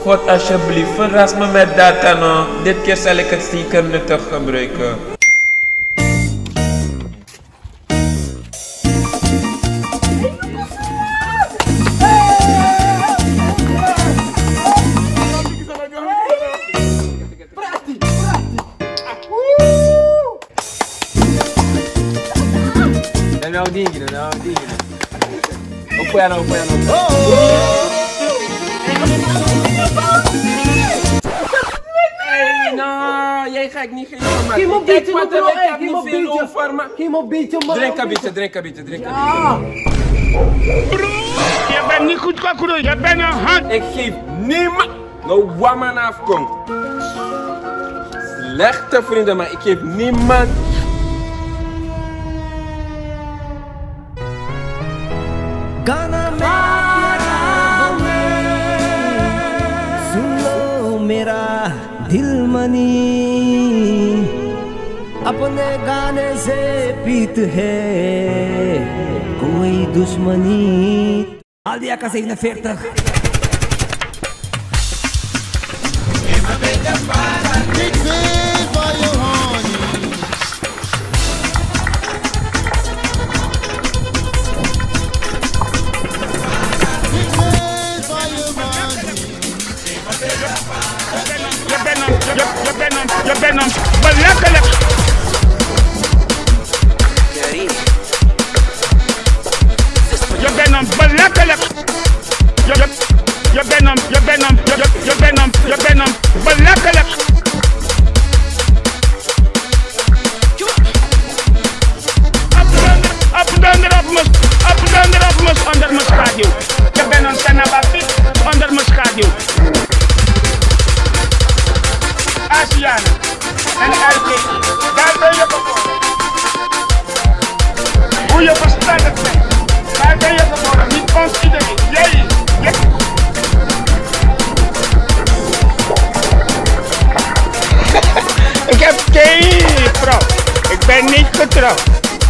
God alsjeblieft, verras me met data no. Dit keer zal ik het zeker nuttig gebruiken. Não é digno, não é digno. Apoia não. Hey, no, jij ga ik niet geven, man. Geef me een beetje, man. Geef me een beetje, man. Drink een beetje. Ja. Je bent niet goed kakroei, je bent een hand. Ik geef niemand no woman afkomt. Slechte vrienden, maar ik geef niemand. गाना सुन लो मेरा दिल मनी अपने गाने से पीत है कोई दुश्मनी al dia ka 47 Je bent hem belachelijk. Je bent hem belachelijk. Je bent hem belachelijk. Onder mijn schaduw. Je bent een Sanabapi onder mijn schaduw. Asiana en LG, daar ben je geboren. Hoe je verstandig bent, daar ben je geboren. Niet ons iedereen, jij. Ik heb geen vrouw, ik ben niet getrouwd.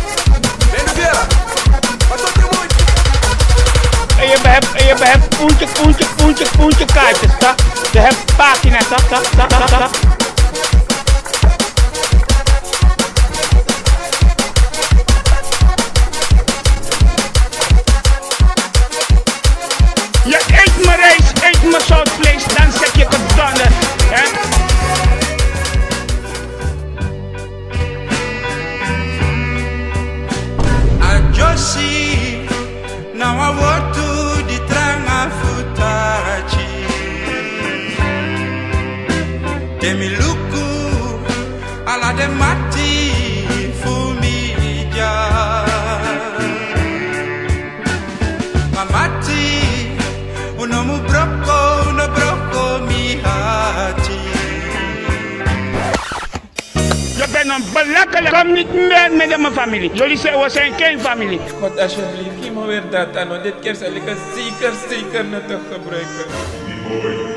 En je hebt poentje kaartjes, toch? Je hebt pagina's, toch? Je eet mijn rijst, eet mijn zoutvlees, dan zeg je het donder, hè? I just see, now I walk to the tranga futachi. Demi luku, ala de mati fumija. Mamati, uno brocco mi hati. Je bent een belachelijk. Kom niet meer met mijn familie. Jullie zijn geen familie. God alsjeblieft, geef me weer data no. Dit keer zal ik het zeker nuttig gebruiken.